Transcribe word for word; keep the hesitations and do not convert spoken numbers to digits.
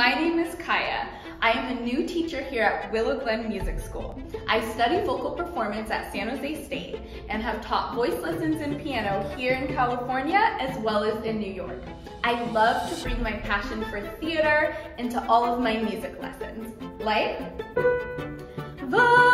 My name is Kaya. I am a new teacher here at Willow Glen Music School. I study vocal performance at San Jose State and have taught voice lessons and piano here in California as well as in New York. I love to bring my passion for theater into all of my music lessons. Like, voice